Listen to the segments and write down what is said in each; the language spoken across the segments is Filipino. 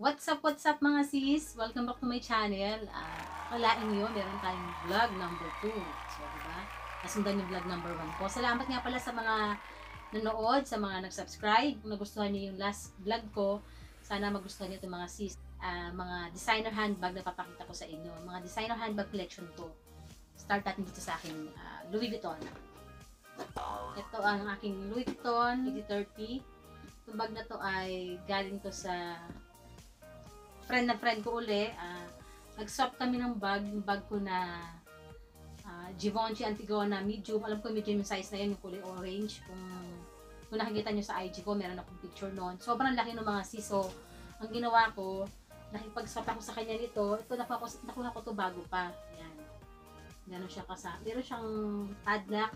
What's up mga sis? Welcome back to my channel. Kalain nyo, meron tayong vlog number 2. So, diba? Nasundan yung vlog number 1 ko. Salamat nga pala sa mga nanood, sa mga nag-subscribe. Kung nagustuhan nyo yung last vlog ko, sana magustuhan nyo itong mga sis. Mga designer handbag na papakita ko sa inyo. Mga designer handbag collection ko. Start natin dito sa aking Louis Vuitton. Ito ang aking Louis Vuitton 8030. Itong bag na to ay galing to sa friend ko uli. Nag-swap kami ng bag, yung bag ko na Givenchy Antigona medium. Alam ko medium yung size na yun, yung kulay orange. Kung nakikita nyo sa IG ko, meron akong picture noon. Sobrang laki ng mga sis. So, ang ginawa ko, nakipag-swap ako sa kanya nito. Ito, nakuha ko to bago pa. Yan. Meron siyang kasama. Meron siyang padlock,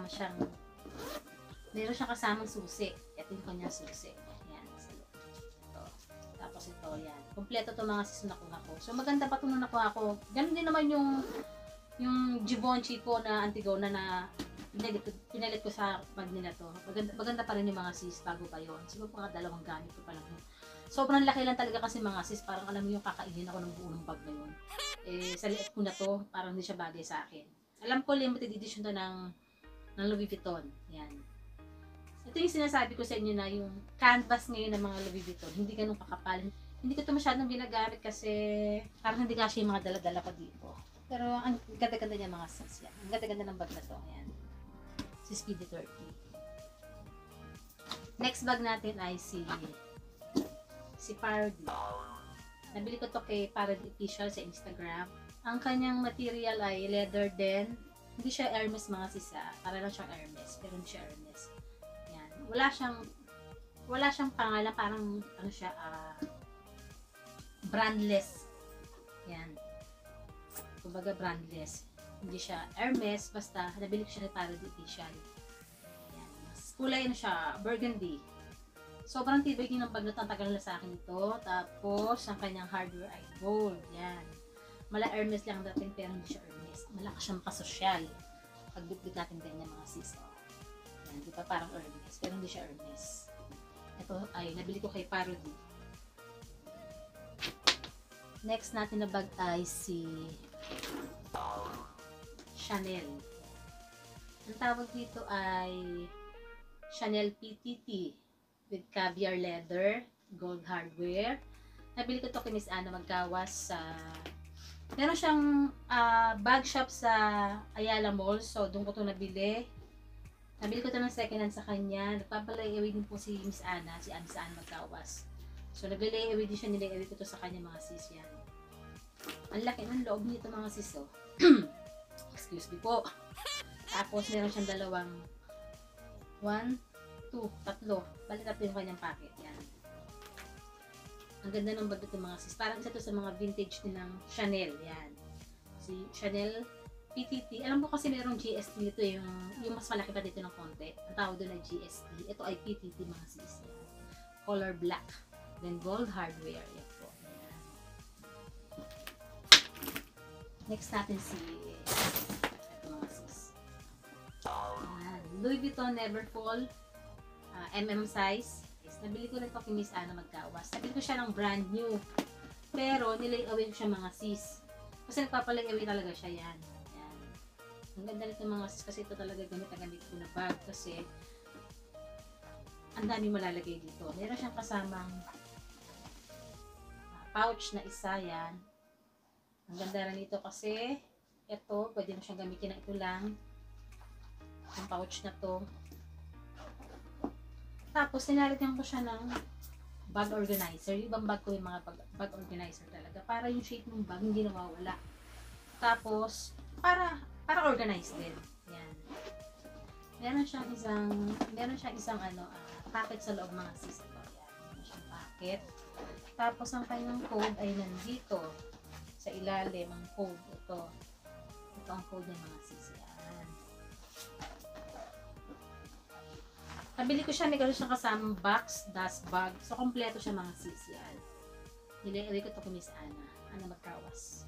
meron siyang kasamang susi. Ito yung kanyang susi. Ito, yan. Kompleto to mga sis na nakuha ko. So, maganda pa ito na nakuha ko. Ganun din naman yung Givenchy ko na Antigona na pinalit ko sa bag nila to. Maganda pa rin yung mga sis bago pa yun. Siguro mga dalawang gamit ko pa lang yun. Sobrang laki lang talaga kasi mga sis. Parang alam mo yung kakainin ako ng buong bag na yun. Sa liit ko na to, parang hindi siya bagay sa akin. Alam ko limited edition to ng Louis Vuitton. Yan. Ito yung sinasabi ko sa inyo na yung canvas ngayon ng mga Louis Vuitton, hindi ganun kakapal. Hindi ko ito masyadong ginagamit kasi parang hindi kasi yung mga dala-dala ko dito. Pero ang ganda-ganda niya mga sis yan. Ang ganda-ganda ng bag na to. Ayan. Si Speedy 30. Next bag natin ay si Parody. Nabili ko to kay Parody Official sa Instagram. Ang kanyang material ay leather din. Hindi siya Hermes mga sis. Para lang siyang Hermes. Pero hindi siya Hermes. Wala siyang pangalan, parang ano siya, brandless. Yan. Kumbaga brandless. Hindi siya Hermes, basta nabili ko siya ng Parody Official. Yan. Kulay ano siya, burgundy. Sobrang tibay din ng bag na tagal na sa akin ito. Tapos, ang kanyang hardware ay gold. Yan. Mala Hermes lang dating, pero hindi siya Hermes. Malakas siyang makasosyal. Pagbitbit natin ganyan mga sis. Di ba parang Hermes, pero hindi siya Hermes. Ito ay nabili ko kay Parody. Next natin na bag ay si Chanel. Ang tawag dito ay Chanel PTT with caviar leather, gold hardware. Nabili ko to kay Miss Ana Magkawas sa meron siyang bag shop sa Ayala Mall, so doon ko to nabili. Nabili ko ito ng second hand sa kanya. Nagpapalay-away din po si Miss Ana, si Miss Ana Magkawas. So, naglalay-away din siya, nilay-away ko ito sa kanya mga sis yan. Ang laki ng loob nito mga sis, oh. Excuse me po. Tapos, meron siyang dalawang 1, 2, 3. Balik natin yung kanyang packet. Yan. Ang ganda ng bag ito mga sis. Parang isa to sa mga vintage din ng Chanel. Yan. Si Chanel PTT. Alam ko kasi merong GST dito, yung mas malaki pa dito ng konti. Ang tawag doon ay GST. Ito ay PTT mga sis. Color black. Then gold hardware. Yan po. Ayan. Next natin si ito mga sis. Ayan. Louis Vuitton Neverfull. Size. Nabili ko rin ito kay Miss Ana Magkawas. Nabili ko siya ng brand new. Pero nilay-away ko siya mga sis. Kasi nagpapalay-away talaga siya yan. Ang ganda nito mga sis kasi ito talaga gamit ko na bag kasi ang dami malalagay dito. Meron siyang kasamang pouch na isa yan. Ang ganda rin nito kasi ito, pwede mo siyang gamitin na ito lang. Ang pouch na to. Tapos nilalagyan ko siya ng bag organizer. Yung ibang bag ko yung mga bag organizer talaga. Para yung shape ng bag hindi nawawala. Tapos, para organized din. Yan. Meron siyang isang packet sa loob mga sis. Ito. Yan. Meron siyang packet. Tapos ang kanyang code ay nandito. Sa ilalim ang code. Ito ang code ng mga sis. Yan. Nabili ko siya. May gano'n siyang kasamang box, dust bag. So, kompleto siya mga sis. Yan. Nilay ko ito kay Miss Ana Magkawas.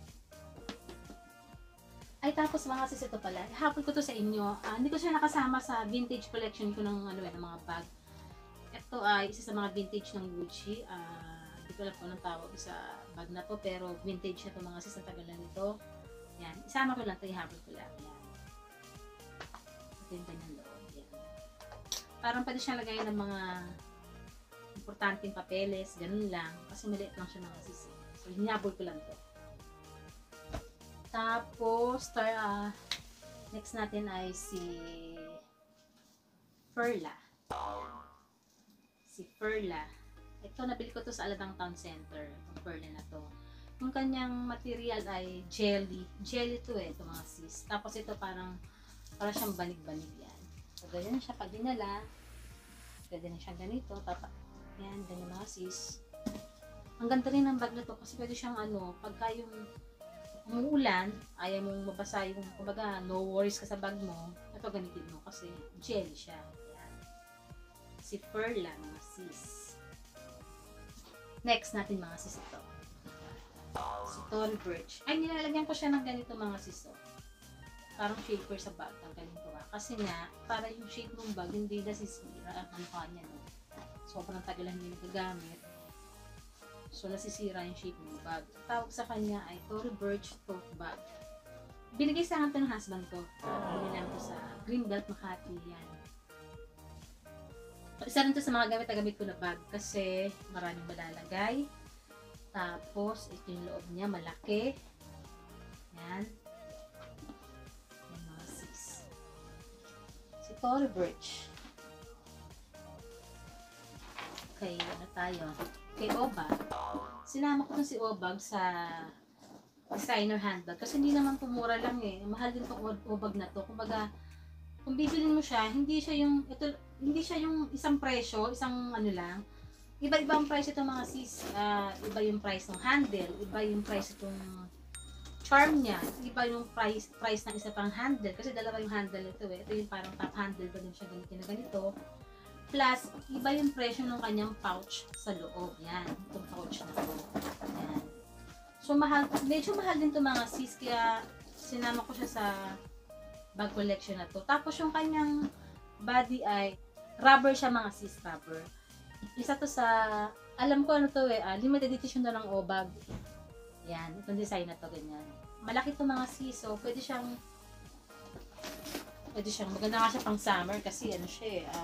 Ay, tapos mga sis, ito pala. Hapon ko to sa inyo. Hindi ko siya nakasama sa vintage collection ko ng mga bag. Ito ay isa sa mga vintage ng Gucci. Hindi ko alam kung anong tawag sa bag na to, pero vintage na to mga sis, ang tagal na nito. Yan, isama ko lang ito, ihabol ko lang. Yan. Ito yung kanyang loob. Yan. Parang pwede siyang lagay ng mga importanteng papeles, ganun lang. Kasi maliit lang siya mga sis. So, hinabol ko lang to. Tapos, next natin ay si Perla. Si Perla. Ito, nabili ko to sa Alabang Town Center. Itong Perla na to. Yung kanyang material ay jelly. Jelly to eh, ito mga sis. Tapos ito parang siyang banig-banig yan. So, ganyan siya pag dinala. Pwede na siyang ganito. Tapos, yan, ganyan mga sis. Ang ganda rin ng bag na to kasi pwede siyang pagka yung umuulan, ayaw mong mabasa yung, kumbaga, no worries ka sa bag mo, ito gamitin mo kasi jelly siya. Yan. Si Perla, mga sis. Next natin mga sis ito. Si Tory Burch. Ay, nilalagyan ko siya ng ganito mga sis. Parang shaper sa bag. Ang galing ko ba? Kasi nga, para yung shape ng bag, hindi nasisira ang kanya. No? Sobrang tagal hindi nagagamit. So, nasisira yung shape ng bag. Tawag sa kanya ay Tory Burch Tote Bag. Binigay sa akin ng husband ko. Binilang ko sa Greenbelt, Makati. Yan. Isa rin to sa mga gamit na gamit ko na bag kasi maraming malalagay. Tapos, ito yung loob niya, malaki. Yan. Yan mga sis. Si Tory Burch. Okay, ano tayo? Kay Obag. Sinama ko si Obag sa designer handbag kasi hindi naman pumura lang eh. Mahal din tong Obag na to. Kumbaga, kung bibilin mo siya, hindi siya yung isang presyo, isang lang. Iba-iba ang price itong mga sis. Iba yung price ng handle, iba yung price itong charm niya, iba yung price ng isa pang handle kasi dalawa yung handle ito eh. Ito yung parang top handle pa din siya ganito. Plus, iba yung presyo ng kanyang pouch sa loob. Yan. Itong pouch na to. Yan. So, medyo mahal din ito mga sis. Kaya, sinama ko siya sa bag collection na to. Tapos, yung kanyang body ay rubber siya mga sis. Rubber. Isa to sa, alam ko ano to eh, limited edition na ng Obag. Yan. Itong design na to, ganyan. Malaki to mga sis. So, pwede siyang, maganda nga siya pang summer kasi ano siya eh,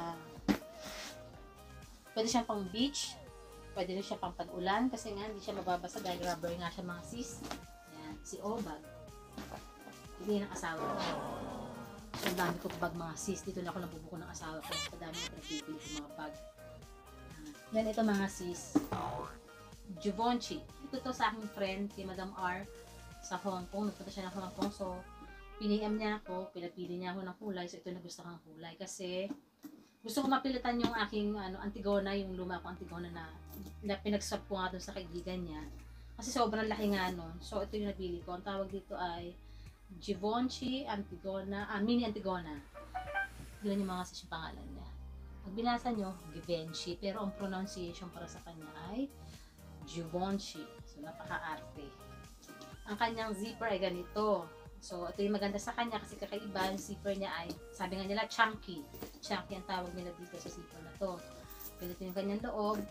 pwede siyang pang beach, pwede rin siya pang pag-ulan kasi nga hindi siya mababasa dahil rubber nga siya mga sis. Yan, si Obag. Hindi ng asawa ko. So, ang dami ko bag mga sis. Dito na ako nabubuko ng asawa ko. Ang dami ko nagbibili ko mga bag. Yan, ito mga sis. Givenchy. Ito to sa aking friend, kay Madam R sa Hong Kong. Nagpunta siya ng Hong Kong. So, piniem niya ako, pinapili niya ako ng kulay. So, ito na gusto kong kulay kasi gusto ko mapilitan yung aking Antigona, yung luma ko Antigona na pinag-swap ko nga doon sa kaibigan niya. Kasi sobrang laki nga nun. So, ito yung nabili ko. Ang tawag dito ay Givenchy Antigona, Mini Antigona. Yun yung mga sis yung pangalan niya. Pag binasa nyo, Givenchy. Pero ang pronunciation para sa kanya ay Givenchy. So, napaka-arte. Ang kanyang zipper ay ganito. So, ito yung maganda sa kanya kasi kakaiba, yung zipper niya ay, sabi nga nila, chunky. Chunky ang tawag nila dito sa zipper na to. Ganito yung kanyang loob.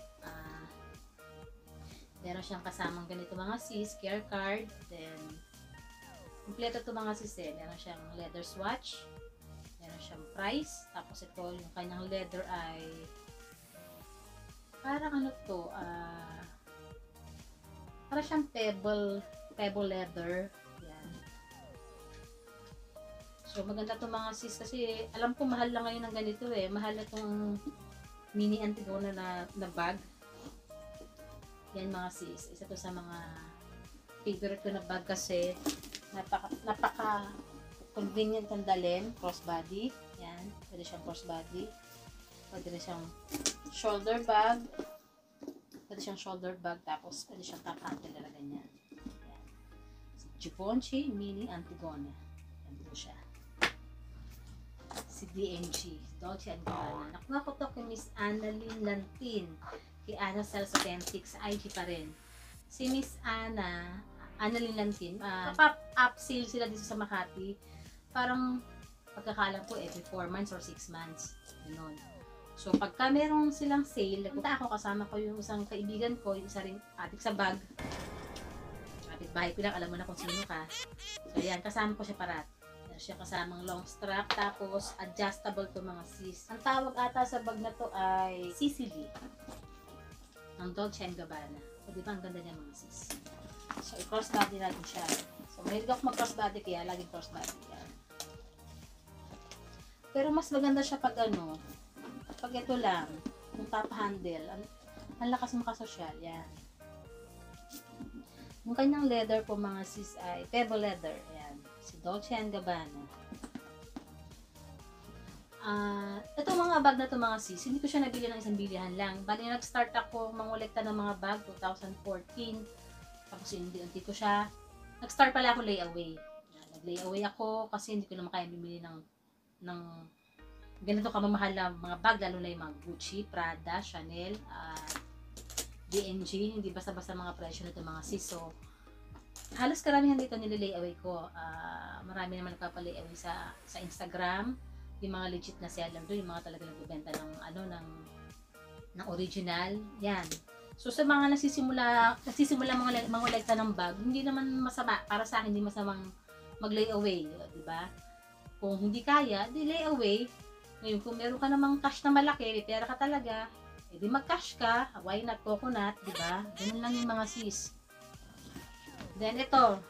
Meron siyang kasamang ganito mga sis, care card. Then, kompleto ito mga sis eh. Meron siyang leather swatch. Meron siyang price. Tapos ito, yung kanyang leather ay, parang ano to, parang siyang pebble leather. So, maganda itong mga sis kasi alam ko mahal lang ngayon ng ganito eh. Mahal na itong mini Antigona na bag. Yan mga sis. Isa to sa mga favorite ko na bag kasi napaka convenient ang dalhin. Crossbody. Yan. Pwede siyang crossbody. Pwede rin siyang shoulder bag. Pwede siyang shoulder bag. Tapos pwede siyang top handle na ganyan. Yan. Givenchy Mini Antigona. Yan po siya. Si DMG, Dolce & Gabbana. Nakuha ko to kay Miss Annalyn Lantin, kay Anna Sales Authentics, sa IG pa rin. Si Miss Annalyn Lantin, pop-up sale sila dito sa Makati. Parang, pagkakalam ko, every 4 months or 6 months. Ganun. So, pagka merong silang sale, nagpunta ako, kasama ko yung isang kaibigan ko, yung isa rin adik sa bag. Kapit-bahay ko lang, alam mo na kung sino ka. So, yan, kasama ko siya parat. Meron siya kasamang long strap, tapos adjustable to mga sis. Ang tawag ata sa bag na to ay Sicily. Ang Dolce & Gabbana. So, di ba ang ganda niya mga sis? So, i-crossbody natin siya. So, mahilig ako mag-crossbody kaya laging crossbody yan. Pero mas maganda siya pag ano, pag ito lang, yung top handle, ang lakas makasosyal, yan. Yung kanyang leather po mga sis ay pebble leather, yan. Si Dolce & Gabbana. Ito mga bag na to mga sis, hindi ko siya nabili ng isang bilihan lang. Bali, nag-start ako mangolekta ng mga bag 2014. Tapos hindi ko siya, nag-start pala ako layaway. Nag-layaway ako kasi hindi ko naman kaya bumili ng ganito kamamahal na mga bag, lalo na yung mga Gucci, Prada, Chanel, B&G, hindi basta-basta mga presyo nito mga sis. So, halos karamihan dito nililayaway ko. Marami naman nagpapalay-away sa Instagram, yung mga legit na seller doon, yung mga talaga nagbebenta ng original, yan. So, sa mga nagsisimula mga kolekta ng bag, hindi naman masama, para sa akin, hindi masamang mag-layaway, di ba? Kung hindi kaya, di layaway. Ngayon, kung meron ka namang cash na malaki, may pera ka talaga, edi mag-cash ka, why not coconut, di ba? Ganun lang yung mga sis. Then ito,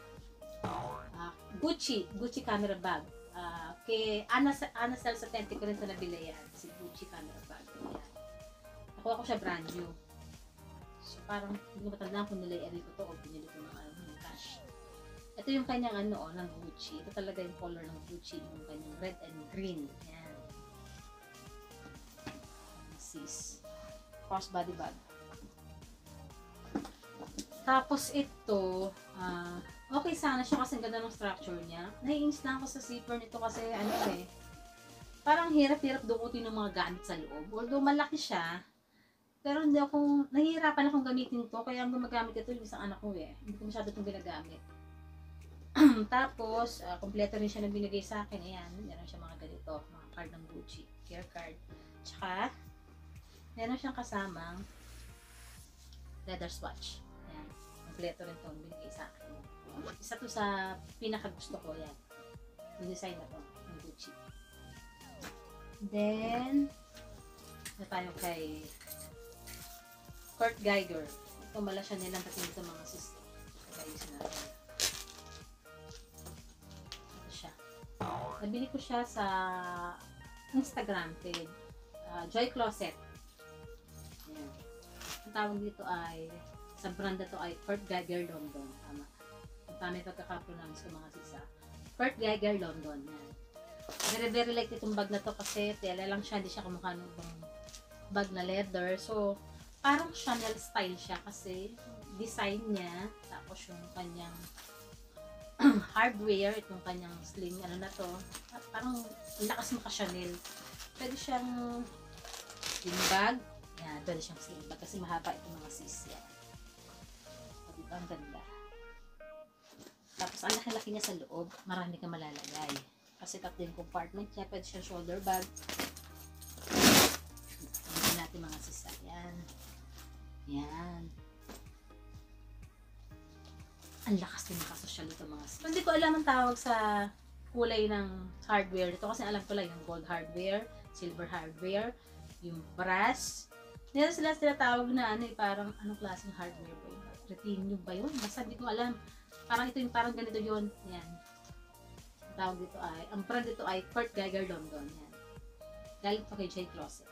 Gucci camera bag. Kay Ana Cel sa Tente ko rin ito nabili yan, si Gucci camera bag. Yan. Nakuha ko siya brand new. So parang hindi ko matandaan kung nilay-ari ko to o binili ko ng cash. Ito yung kanyang ng Gucci. Ito talaga yung color ng Gucci, yung kanyang red and green. Yan. Sis. Crossbody bag. Tapos ito, okay sana siya kasi ang ganda ng structure niya. Naiinis lang ako sa zipper nito kasi parang hirap-hirap dukutin ng mga gamit sa loob. Although malaki siya, pero nahihirapan akong gamitin to, kaya ang gumagamit ito yung isang anak ko Hindi ko masyado itong ginagamit. Tapos, kompleto rin siya na binigay sa akin. Ayan, meron siya mga ganito, mga card ng Gucci, care card. Tsaka, meron siyang kasamang leather swatch. Ayan, kompleto rin itong binigay sa akin. Isa to sa pinakagusto ko, yan. Yung design na to, ng Gucci. Then, na tayo kay Kurt Geiger. Ito mala siya nilang kasi dito mga sis. Ayusin natin. Ito siya. Nabili ko siya sa Instagram page. Joy Closet. Ayan. Ang tawag dito ay, sa brand na to ay Kurt Geiger London. Tama. Ang tama yung pagkakapronounce ko mga sisa. Kurt Geiger London. Yan. Very like itong bag na to kasi tela lang siya. Hindi siya kamukha ng bag na leather. So, parang Chanel style siya kasi design niya. Tapos yung kanyang hardware, itong kanyang sling, na to. Parang lakas maka-Chanel. Pwede siyang sling bag. Yan, pwede siyang sling bag kasi mahaba itong mga sis. Yan. O, diba? Ang ganda. Tapos, ang laki-laki niya sa loob. Marami kang malalagay. Kasi tatlo yung compartment niya. Pwede siyang shoulder bag. Tingnan natin mga sis. Yan. Yan. Ang lakas din nakasosyal ito mga sis. Hindi ko alam ang tawag sa kulay ng hardware dito. Kasi alam ko lang yung gold hardware, silver hardware, yung brass. Meron sila tawag na parang anong klaseng hardware ba yun? Retinue ba yun? Basta hindi ko alam. Parang ito yung parang ganito yun. Yan. Ang tawag dito ay, ang brand dito ay Kurt Geiger London. Yan. Galing to kay Joy Closet.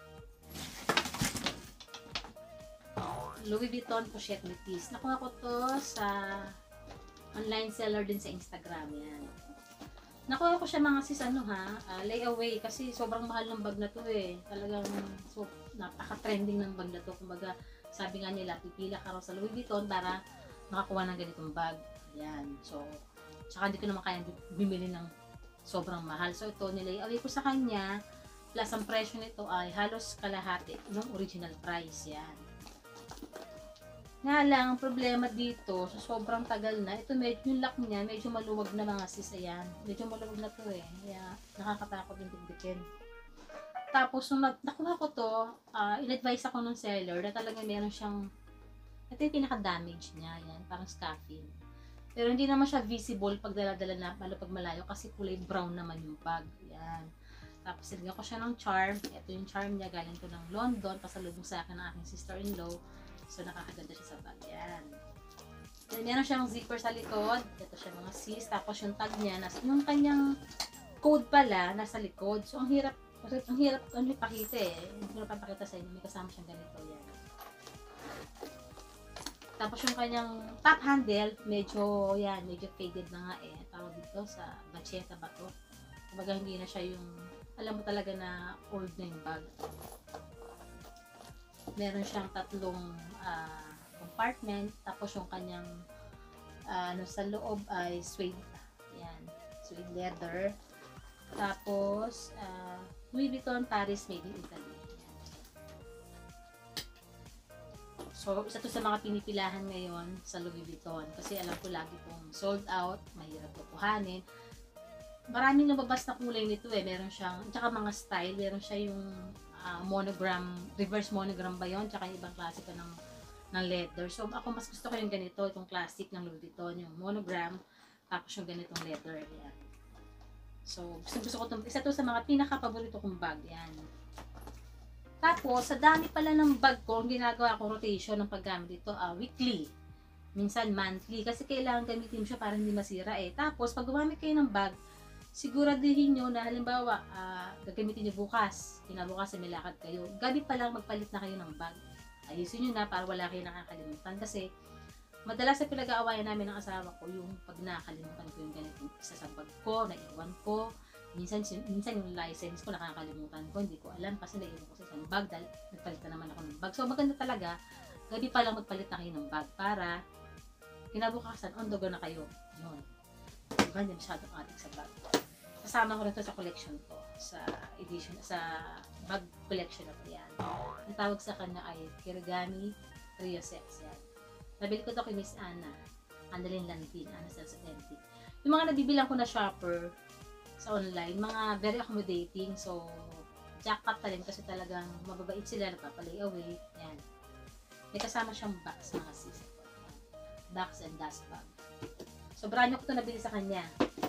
Louis Vuitton Pochette Métis. Nakuha ko to sa online seller din sa Instagram. Yan. Nakuha ko siya mga sis layaway kasi sobrang mahal ng bag na to Talagang napaka-trending ng bag na to. Kumbaga, sabi nga nila, pipila ka raw sa Louis Vuitton para makakuha ng ganitong bag. Yan. So, tsaka hindi ko naman kaya bumili ng sobrang mahal. So, ito, nilayaway ko sa kanya. Plus, ang presyo nito ay halos kalahati ng original price. Yan. Nga lang, ang problema dito, sa sobrang tagal na, ito yung lock niya, medyo maluwag na mga sis, ayan. Medyo maluwag na to Kaya, nakakatakot yung digdikin. Tapos, nung nakuha ko to, in-advise ako ng seller na talaga meron siyang, ito yung pinaka-damage niya, yan, parang scuffing. Pero hindi naman siya visible pag dala-dala na, lalo pag malayo, kasi kulay brown naman yung bag. Yan. Tapos, nilagyan ko siya ng charm. Ito yung charm niya, galing to ng London, pasalubong sa akin ng aking sister-in-law. So, nakakaganda siya sa bag. Yan. Then, meron siyang zipper sa likod. Ito siya mga sis. Tapos, yung tag niya, yung kanyang code pala, nasa likod. So, ang hirap ipakita eh. Hindi ko papakita sa inyo. May kasama siyang ganito. Yan. Tapos yung kanyang top handle, medyo faded na nga eh. Tawag dito sa bacheta ba to? Kumbaga hindi na siya yung, alam mo talaga na old na yung bag. Meron siyang tatlong compartment. Tapos yung kanyang sa loob ay suede. Yan. Suede leather. Tapos, Louis Vuitton Paris made in Italy. So, isa to sa mga pinipilahan ngayon sa Louis Vuitton. Kasi alam ko lagi kong sold out, mahirap kukuhanin. Maraming lumabas na kulay nito eh. Meron siyang, tsaka mga style, meron siya yung monogram, reverse monogram ba yun? Tsaka yung ibang klase pa ng leather. So, ako mas gusto ko yung ganito, itong classic ng Louis Vuitton, yung monogram, tapos yung ganitong leather. Yan. So, gusto ko itong, isa to sa mga pinaka-paborito kong bag. Yan. Tapos, sa dami pala ng bag ko, ang ginagawa ko rotation ng paggamit dito, weekly. Minsan monthly. Kasi kailangan gamitin mo siya para hindi masira eh. Tapos, pag gumamit kayo ng bag, siguraduhin nyo na halimbawa, gagamitin nyo bukas. Kinabukas, may lakad kayo. Gabi pa lang magpalit na kayo ng bag. Ayusin nyo na para wala kayo nakakalimutan. Kasi, madalas sa pinag-aawayan namin ng asawa ko, yung pag nakakalimutan ko yung ganitong isa sa bag ko, naiwan ko. Minsan yung license ko nakakalimutan ko, hindi ko alam kasi naiwan ko sa isang bag dahil nagpalit na naman ako ng bag. So maganda talaga, gabi pa lang magpalit na kayo ng bag para kinabukasan, on the go na kayo. Yun. Diba, hindi masyadong adik sa bag. Kasama ko rin ito sa collection ko, sa edition, sa bag collection na yan. Ang tawag sa kanya ay Kirigami Trio Sets yan. Nabili ko ito kay Miss Anna. Annalyn Lantin, Anna Sells Authentic. Yung mga nabibilang ko na shopper sa online, mga very accommodating. So, jackpot pa rin kasi talagang mababait sila, nagpapalay away. Yan. May kasama siyang box, mga sis. Box and dust bag. So, brand new ko ito nabili sa kanya.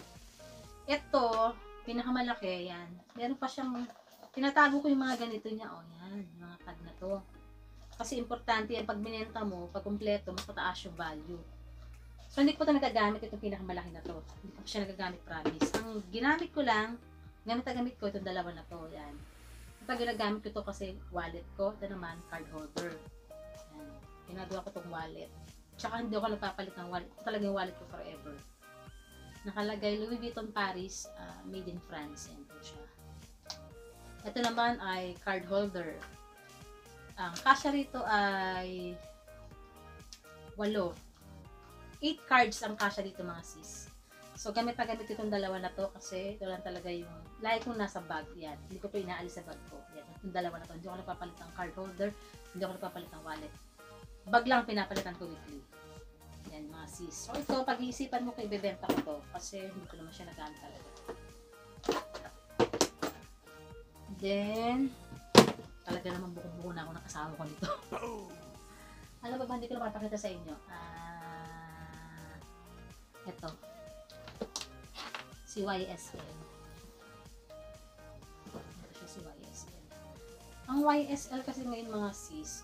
Ito, pinakamalaki, yan. Meron pa siyang, tinatago ko yung mga ganito niya. O, yan. Yung mga tag na to. Kasi importante yan, pag binenta mo, pag kumpleto, mas mataas yung value. So, hindi ko ito nagagamit, itong pinakamalaki na to. Hindi ko siya nagagamit, promise. Ang ginamit ko lang, gamit ko, itong dalawa na to. Yan. Pag ginagamit ko ito kasi wallet ko, ito naman, card holder. Yan. Ginagawa ko itong wallet. Tsaka hindi ako nagpapalit ng wallet. Ito talaga yung wallet ko forever. Nakalagay Louis Vuitton Paris, made in France. Yan po siya. Ito naman ay card holder. Ang kasya rito ay 8 cards ang kasya dito mga sis. So gamit itong dalawa na to kasi ito lang talaga yung like kung nasa bag yan. Hindi ko pa inaalis sa bag ko. Yan, itong dalawa na to. Hindi ako nagpapalit ng card holder, hindi ako nagpapalit ng wallet. Bag lang pinapalitan ko weekly. Yan mga sis. So ito pag-iisipan mo kung ibebenta ko to kasi hindi ko naman siya nagamit talaga. Then talaga naman buko-buko na ako ng asawa ko nito. Ano ba hindi ko na mapakita sa inyo? Ito. Si YSL. Ito siya si YSL. Ang YSL kasi ngayon mga sis,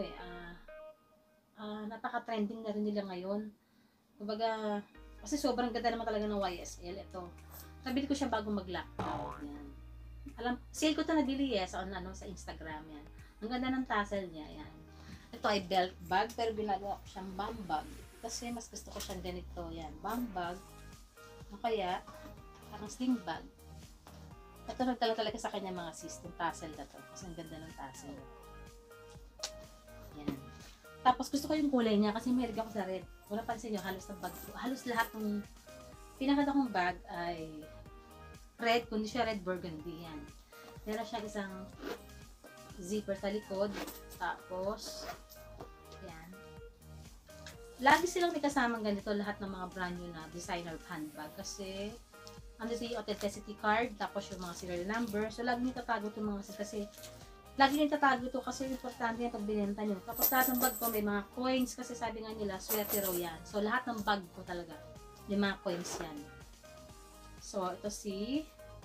napaka-trending na rin nila ngayon. Kumbaga, kasi sobrang ganda naman talaga ng YSL. Ito. Nabili ko siya bago mag-lockdown. Yan. Sale ko ito nabili sa Instagram yan. Ang ganda ng tassel niya. Yan. Ito ay belt bag, pero ginagawa ko siyang bum bag. Kasi mas gusto ko siyang ganito. Yan. Bum bag. O kaya, parang sling bag. Ito nagtala talaga sa kanya mga sis, yung tassel na to. Kasi ang ganda ng tassel. Yan. Tapos gusto ko yung kulay niya kasi mahilig ako sa red. Kung napansin nyo, halos lahat ng pinakita kong bag ay red, kundi siya red burgundy. Yan. Meron siya isang zipper sa likod. Tapos, yan. Lagi silang may kasamang ganito lahat ng mga brand new na designer handbag kasi andito yung authenticity card, tapos yung mga serial number. So, lagi nyo tatago itong mga sis kasi lagi nyo tatago ito kasi importante yan pag binenta nyo. Tapos lahat ng bag ko may mga coins kasi sabi nga nila, swerte raw yan. So, lahat ng bag ko talaga, may mga coins yan. So, ito si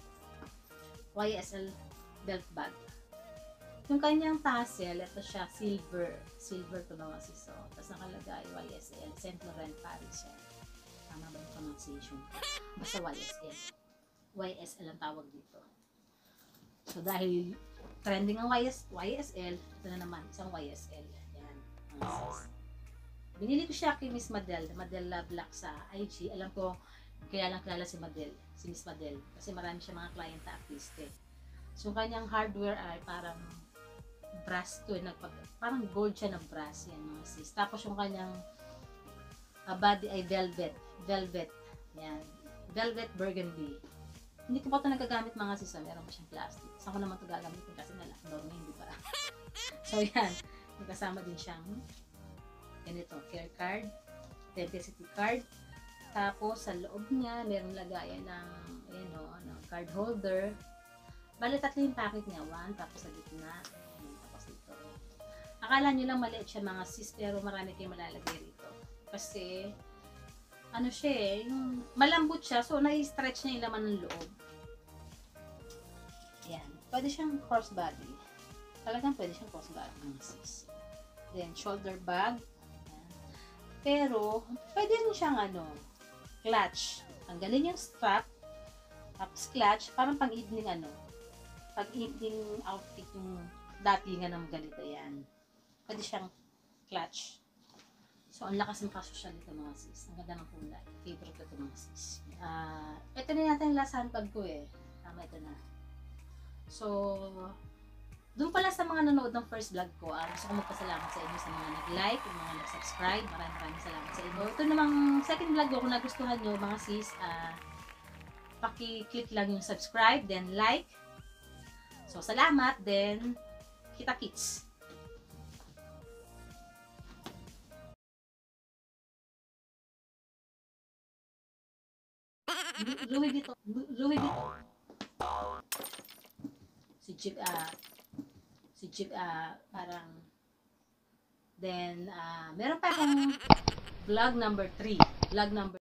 YSL belt bag. Yung kanyang tassel, ito siya, silver. Silver to mga sis. So, tapos nakalagay, YSL, Saint Laurent Paris yan. Tama ba yung pronunciation? Basta YSL. YSL ang tawag dito. So, dahil trending ang YSL, ito na naman, isang YSL. Yan, mga sis. Binili ko siya kay Miss Madel Black sa IG. Alam ko, kilala si Madel, si Miss Madel. Kasi marami siya mga client na artiste. So, kanyang hardware ay parang brass to, parang gold siya ng brass yan mga sis. Tapos yung kanyang body ay velvet, yan, velvet burgundy. Hindi ko pa ito nagagamit mga sis, meron pa siyang plastic. Saan ko naman ito gagamitin kasi normal hindi pa. So yan, kasama din siyang ganito, care card, authenticity card. Tapos sa loob niya meron lagayan ng card holder. Bali tatlo yung packet niya, one, tapos sa gitna, tapos dito. Akala nyo lang maliit siya mga sis, pero marami kayong malalagay rito. Kasi, ano siya eh, yung malambot siya, so nai-stretch niya yung laman ng loob. Ayan, pwede siyang crossbody. Talagang pwede siyang crossbody mga sis. Then, shoulder bag. Ayan. Pero, pwede rin siyang clutch. Tanggalin yung strap, tapos clutch, parang pang-evening pag-evening outfit yung datingan ng ganito yan. Pwede siyang clutch. So, ang lakas ng kasosyal nito mga sis. Ang ganda ng kulay. Favorite ko ito mga sis. Ito na natin yung last handbag ko eh. Tama, ito na. So, doon pala sa mga nanood ng first vlog ko, gusto ko magpasalamat sa inyo sa mga nag-like, yung mga nag-subscribe. Maraming salamat sa inyo. Ito namang second vlog ko, kung nagustuhan nyo mga sis, paki-click lang yung subscribe, then like. So, salamat, then kita-kits. Louis Vuitton. Si Jeep, parang, then, meron pa akong vlog number 3. Vlog number